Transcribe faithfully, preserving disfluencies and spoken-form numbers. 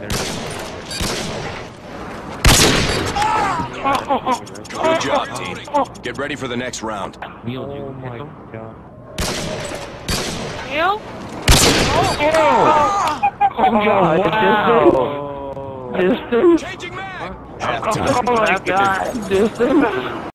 Good job, team. Get ready for the next round. Neil, you oh my god. Neil? Oh, oh, God, wow. Distance. Changing mag! Oh my god, distance.